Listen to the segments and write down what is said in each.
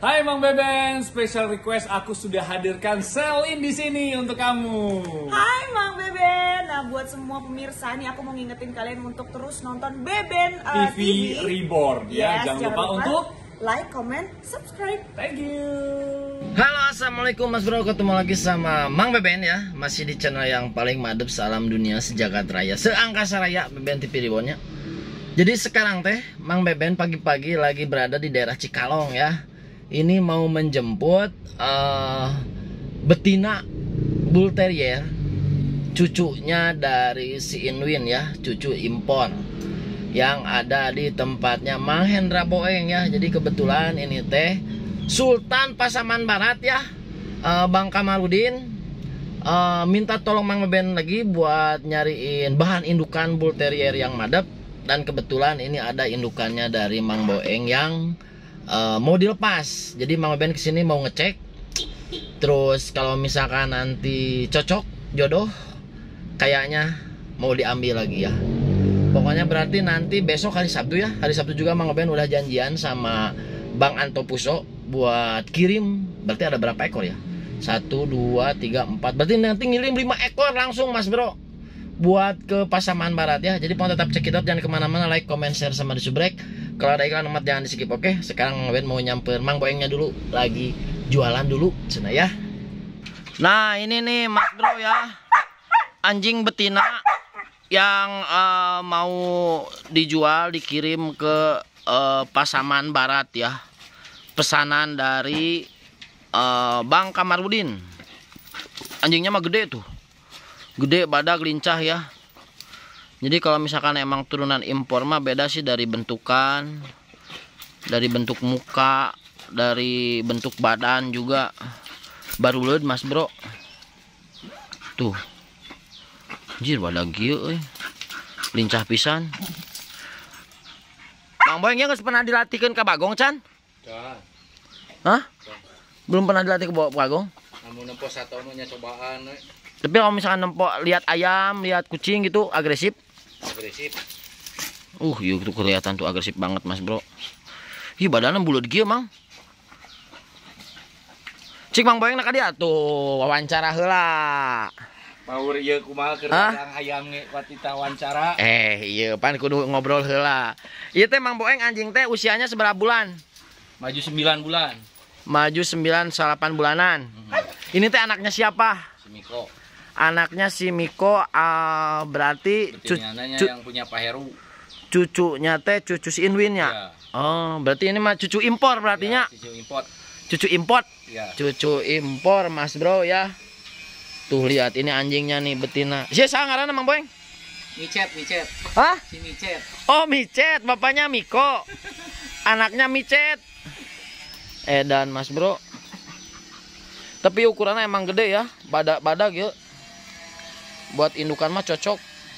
Hai Mang Beben, special request aku sudah hadirkan Selin di sini untuk kamu. Hai Mang Beben. Nah, buat semua pemirsa nih aku mau ngingetin kalian untuk terus nonton Beben TV Reborn ya. Yes, Jangan lupa untuk like, comment, subscribe. thank you. Halo, assalamualaikum Mas Bro, ketemu lagi sama Mang Beben ya. Masih di channel yang paling madep salam dunia sejagat raya, seangkasa raya, Beben TV Reborn-nya. Jadi sekarang teh Mang Beben pagi-pagi lagi berada di daerah Cikalong ya. Ini mau menjemput betina Bull Terrier, cucunya dari si Inwin ya, cucu impor yang ada di tempatnya Mang Hendra Boeng ya. Jadi kebetulan ini teh Sultan Pasaman Barat ya, Bang Kamarudin minta tolong Mang Beben lagi buat nyariin bahan indukan Bull Terrier yang madep. Dan kebetulan ini ada indukannya dari Mang Boeng yang mau dilepas. Jadi Mang Beben kesini mau ngecek. Terus kalau misalkan nanti cocok jodoh, kayaknya mau diambil lagi ya. Pokoknya berarti nanti besok hari Sabtu ya. Hari Sabtu juga Mang Beben udah janjian sama Bang Anto Puso buat kirim. Berarti ada berapa ekor ya? 1, 2, 3, 4. Berarti nanti ngirim 5 ekor langsung Mas Bro, buat ke Pasaman Barat ya. Jadi mau tetap check it out, jangan kemana-mana, like, comment, share, sama disubrek. Kalau ada iklan amat jangan di skip, oke? Sekarang Mang Beben mau nyamper Mang Boengnya dulu, lagi jualan dulu sana ya. Nah ini nih Mas Bro ya, anjing betina yang mau dijual, dikirim ke Pasaman Barat ya. Pesanan dari Bang Kamarudin. Anjingnya mah gede tuh, gede, badak, lincah ya. Jadi kalau misalkan emang turunan impor mah beda sih dari bentukan, dari bentuk muka, dari bentuk badan juga. Baru leud Mas Bro. Tuh. Anjir badak gieu euy. Lincah pisan. Bang Boeng geus pernah dilatihkeun ka Bagong can? Hah? Belum pernah dilatih ke Bagong? Namun nempo satu nya cobaan. Tapi kalau misalkan nempok lihat ayam, lihat kucing gitu agresif. Agresif. Yuk tuh kelihatan tuh agresif banget Mas Bro. Ih badannya bulat gieu Mang. Cik Mang Boeng nak dia tuh wawancara heula. Power ieu kumaha keur dadang hayam ge watita wawancara. Iya pan kudu ngobrol heula. Ieu teh Mang Boeng anjing teh usianya seberapa bulan? Maju 9 bulan. Maju 9 8 bulanan. Ini teh anaknya siapa? Si Miko. Anaknya si Miko, berarti yang punya Pak Heru. Cucunya teh cucu si Inwin ya. Ya. Oh, berarti ini mah cucu impor berartinya. Ya, cucu import. Cucu import. Ya. Cucu impor Mas Bro ya. Tuh lihat ini anjingnya nih betina. Siapa ngaranna Mang Boeng? Micet. Hah? Si Micet. Oh, Micet, bapaknya Miko. Anaknya Micet. Dan Mas Bro. Tapi ukurannya emang gede ya. Badak ya. Buat indukan mah cocok.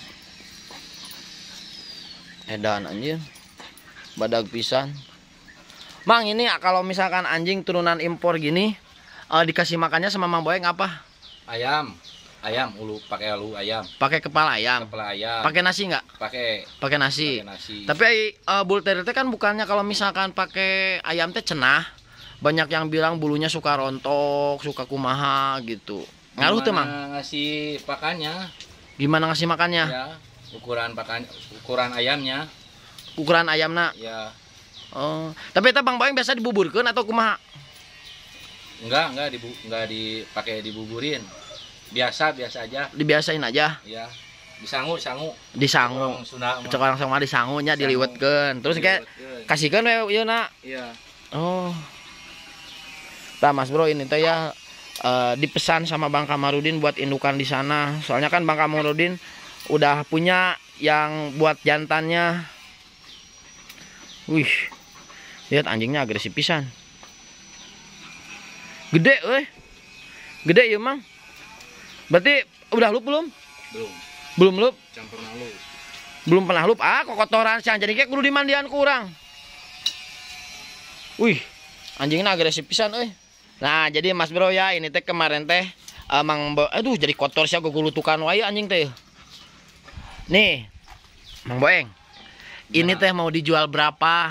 Edan anjir. Badak pisan. Mang ini kalau misalkan anjing turunan impor gini, dikasih makannya sama Mang Boeng apa? Ayam, ulu pakai ulu ayam. Pakai kepala ayam. Kepala ayam. Pakai nasi nggak? Pakai nasi. Tapi Bull Terrier teh kan bukannya kalau misalkan pakai ayam teh cenah. Banyak yang bilang bulunya suka rontok, suka kumaha gitu. Ngaruh tuh Mang? Ngasih pakannya. Gimana ngasih makannya? Ya, ukuran ayamnya. Ukuran ayamna. Ya. Oh, tapi itu Bang Boeng biasa dibuburkeun atau kumaha? Enggak dipakai dibuburin. Biasa aja. Dibiasain aja. Ya. Disangu. Disangu. Cek orang sama disangunya diliwetkeun. Terus kayak kasihkeun we ieu na. Iya. Oh. Tah Mas Bro ini teh ya dipesan sama Bang Kamarudin buat indukan di sana. Soalnya kan Bang Kamarudin udah punya yang buat jantannya. Wih. Lihat anjingnya agresif pisan. Gede euy. Gede ya Mang. Berarti udah lup belum? Belum lup. Belum pernah lup. Kokotoran sih jadi kayak kudu dimandian kurang. Wih. Anjingnya agresif pisan euy. Nah, jadi Mas Bro ya, ini teh kemarin teh aduh jadi kotor sih, gue gulutukan wae anjing teh. Nih, Mang Boeng. Ini teh mau dijual berapa?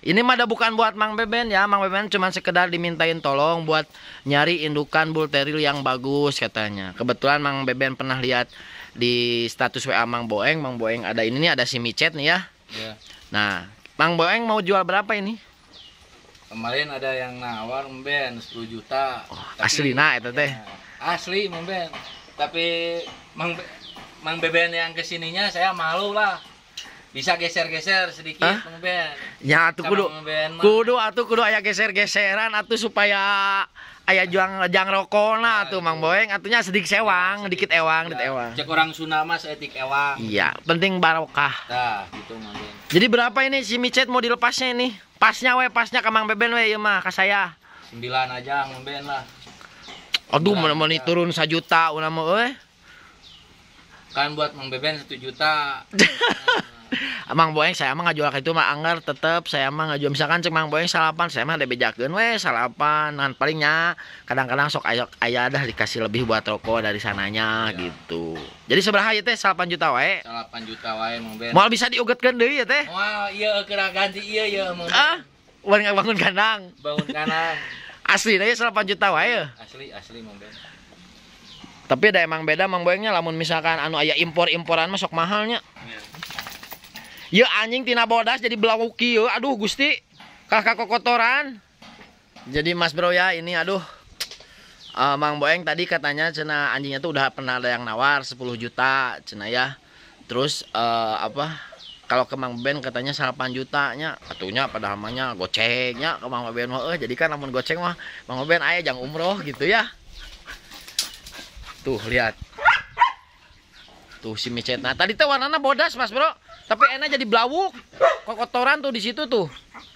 Ini mah ada bukan buat Mang Beben ya. Mang Beben cuma sekedar dimintain tolong buat nyari indukan Bull Terrier yang bagus katanya. Kebetulan Mang Beben pernah lihat di status WA Mang Boeng. Mang Boeng ada ini nih, ada si Micet nih ya. Iya. Nah, Mang Boeng mau jual berapa ini? Kemarin ada yang nawar Memben 10 juta. Asli nah itu teh. Asli Memben. Tapi Mang Beben yang kesininya saya malu lah. Bisa geser-geser sedikit Memben. Ya atuh kudu aya geser-geseran atuh supaya aya jang rokona atuh Mang Boeng atunya sedikit sewang, dikit ewang, dikit ewang. Cek orang Sunda mah etik ewang. Iya, penting barokah. Nah, gitu Memben. Jadi berapa ini si Micet mau dilepasnya ini? Pasnya ke Mang Beben we ieu mah ka saya. 9 aja Memben lah. Aduh, mau turun 1 juta urang mah euy. Kan buat Mang Beben 1 juta. Mang Boeng saya mah ngajual itu mah anggar tetep saya mah ngajual misalkan cek Mang Boeng salapan saya mah bebejakeun we salapan nan palingnya kadang-kadang sok aya dah dikasih lebih buat rokok dari sananya ya. Gitu. Jadi sabaraha ieu teh 8 juta wae. 8 juta wae Mang Ben. Moal bisa diugetkeun deui ya teh. Moal ieu kira ganti ieu ya Mang Ben. Bangun kandang. Bangun kandang. Asli deui 8 juta wae. Asli Mang Ben. Tapi ada emang beda Mang Boengnya lamun misalkan anu aya impor-imporan mah sok mahalnya. Ya anjing tina bodas jadi belawuk kieu. Aduh Gusti. Kakak kokotoran. Jadi Mas Bro ya ini aduh. Mang Boeng tadi katanya cenah anjingnya tuh udah pernah ada yang nawar 10 juta cenah ya. Terus kalau ke Mang Ben katanya 8 jutanya. Atunya padahal mahnya gocengnya ke Mang Ben mah jadi kan lamun goceng mah Mang Ben aya jang umroh gitu ya. Tuh lihat. Tuh si Micet. Nah tadi tuh warnanya bodas Mas Bro. Tapi enak jadi belawuk. Kotoran tuh di situ tuh.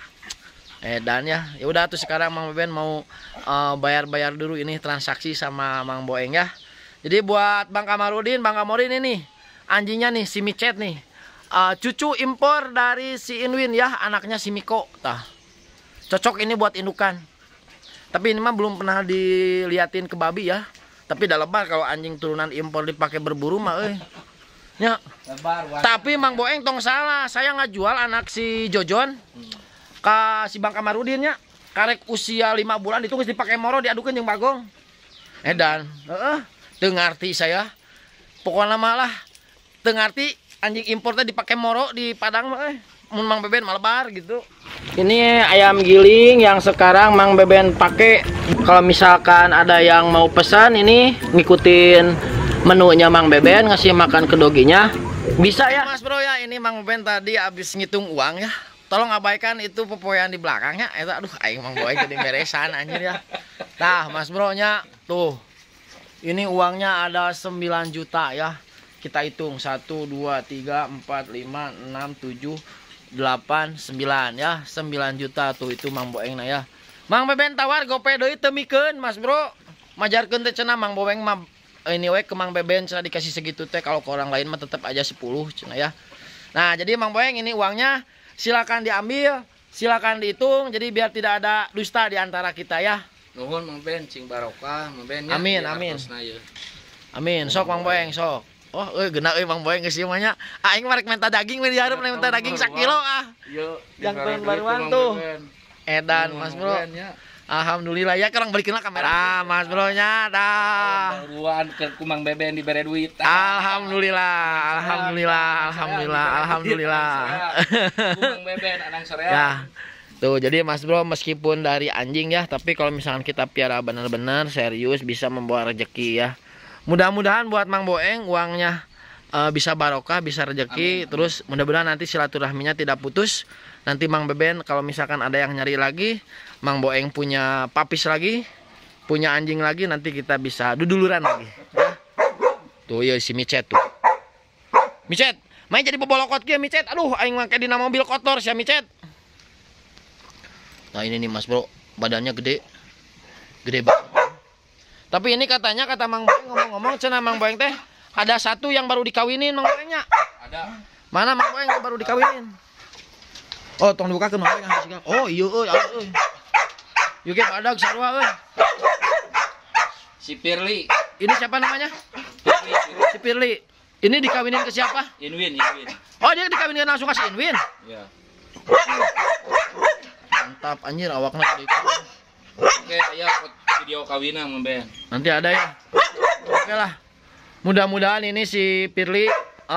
Dan ya udah tuh sekarang Mang Beben mau bayar dulu ini transaksi sama Mang Boeng ya. Jadi buat Bang Kamarudin, Bang Kamorin ini anjingnya nih si Micet nih. Cucu impor dari si Inwin ya, anaknya si Miko. Tah. Cocok ini buat indukan. Tapi ini mah belum pernah diliatin ke babi ya. Tapi udah lebar kalau anjing turunan impor dipakai berburu mah ya. Tapi Mang Boeng tong salah, saya nggak jual anak si Jojon ke si Bang Kamarudin nya. Karek usia 5 bulan itu geus dipakai moro diadukeun jeung Bagong. Dan teu ngarti saya. Pokoknya malah teu ngarti anjing impor teh dipakai moro di Padang mah mun Mang Beben malebar gitu. Ini ayam giling yang sekarang Mang Beben pakai. Kalau misalkan ada yang mau pesan ini ngikutin menunya Mang Beben ngasih makan ke doginya bisa ya Mas Bro ya. Ini Mang Beben tadi habis ngitung uang ya. Tolong abaikan itu pepoyan di belakangnya. Itu aduh aing Mang Boeng jadi beresan anjir ya. Nah Mas Bro nya tuh. Ini uangnya ada 9 juta ya. Kita hitung 1 2 3 4 5 6 7 8 9 ya. 9 juta tuh itu Mang Boeng nah ya. Mang Beben tawar gope deui teu mikeun Mas Bro. Majarkeun teh cenah Mang Boeng mah ini we ke Mang Beben cenah dikasih segitu teh, kalau ke orang lain mah tetap aja 10 cenah ya. Nah, jadi Mang Boeng ini uangnya silakan diambil, silakan dihitung jadi biar tidak ada dusta di antara kita ya. Nuhun Mang Ben cing barokah Mang Ben ya. Amin amin. Amin, sok Mang Boeng sok. Oh, geuna euy Mang Boeng geus ieu mah nya. Aing mah rek minta daging we dihareup minta daging 1 kilo ah. Ieu yang tahun baruan tuh. Edan Mas Bro. Alhamdulillah ya kurang balikin lah kamera Mas Bro nya dah. Baruan ke Mang Beben dibere duit. Alhamdulillah. Mang Beben anang sorean. Ya. Tuh jadi Mas Bro meskipun dari anjing ya, tapi kalau misalkan kita piara benar-benar serius bisa membawa rezeki ya. Mudah-mudahan buat Mang Boeng uangnya bisa barokah, bisa rezeki. Terus mudah-mudahan nanti silaturahminya tidak putus. Nanti Mang Beben kalau misalkan ada yang nyari lagi, Mang Boeng punya papis lagi, punya anjing lagi, nanti kita bisa duduluran lagi ya. Tuh ya si Micet tuh. Micet, main jadi bobolokot kieu Micet. Aduh aing make dina mobil kotor sia Micet. Nah ini nih Mas Bro, badannya gede. Gede banget. Tapi ini katanya kata Mang Boeng ngomong-ngomong cenah Mang Boeng teh ada satu yang baru dikawinin Mang Boengnya. Ada. Mana Mang Boeng baru dikawinin? Oh, tong dibukakeun Mang Boeng hasilnya. Oh, iya euy, euy. Yuk badag sarua euy. Si Pirli. Ini siapa namanya? Si Pirli. Ini dikawinin ke siapa? Inwin. Oh, dia dikawinin langsung ke si Inwin. Iya. mantap anjir awakna gede. Oke, aya video kawinna Mang Ben. Nanti ada ya. Oke lah. Mudah-mudahan ini si Firly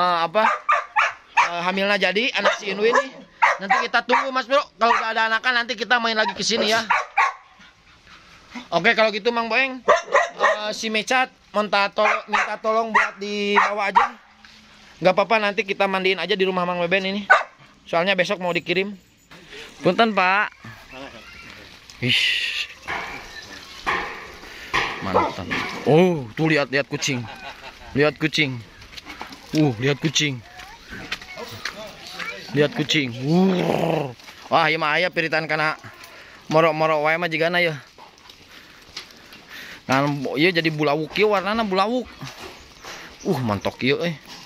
hamilnya jadi anak si Inwin nih. Nanti kita tunggu Mas Bro. Kalau udah ada anakan nanti kita main lagi ke sini ya. Oke kalau gitu Mang Boeng, si Mecat minta tolong buat dibawa aja. Gak apa-apa nanti kita mandiin aja di rumah Mang Beben ini. Soalnya besok mau dikirim. Punten Pak. Ish. Mantap. Oh, tuh lihat kucing. Lihat kucing. Lihat kucing. Lihat kucing. Wah, ieu mah aya piritan kana morok-morok wae mah jigana ya. Kan ieu jadi bulawuk ieu warnana bulawuk. Mantok ieu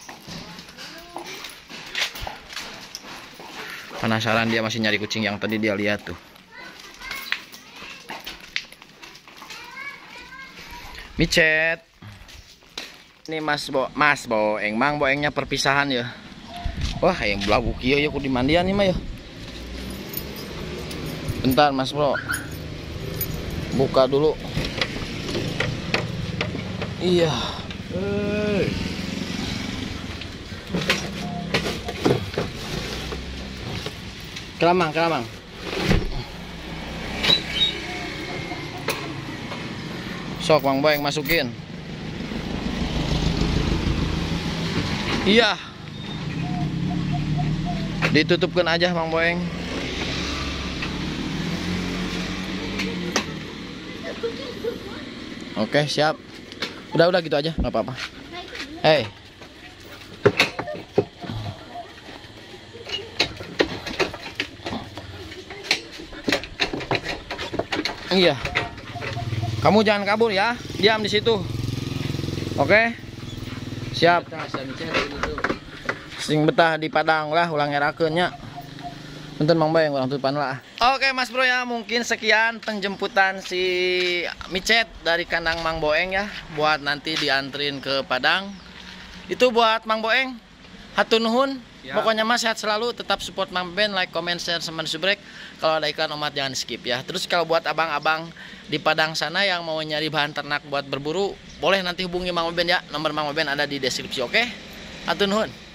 Penasaran dia masih nyari kucing yang tadi dia lihat tuh. Micet. Ini Mas Boeng, Mang Boengnya perpisahan ya. Wah, yang bulawuk ieu ya kudu dimandian nih mah ya. Bentar Mas Bro. Buka dulu. Iya. Keramang. Sok Mang Boeng masukin. Iya. Ditutupkan aja Mang Boeng. Oke, siap. Udah gitu aja, nggak apa-apa. Hey. Iya. Kamu jangan kabur ya. Diam di situ. Oke. Siap. Sing betah di Padang lah ulang ngerakeun nya. Punten Mang Boeng urang tutupan lah. Oke Mas Bro ya, mungkin sekian penjemputan si Micet dari kandang Mang Boeng ya, buat nanti diantrin ke Padang. Itu buat Mang Boeng. Hatur nuhun. Ya. Pokoknya Mas sehat selalu, tetap support Mang Ben, like, comment, share, sama subrek. Kalau ada iklan omat jangan skip ya. Terus kalau buat abang-abang di Padang sana yang mau nyari bahan ternak buat berburu, boleh nanti hubungi Mang Ben ya. Nomor Mang Ben ada di deskripsi, oke? Hatur nuhun.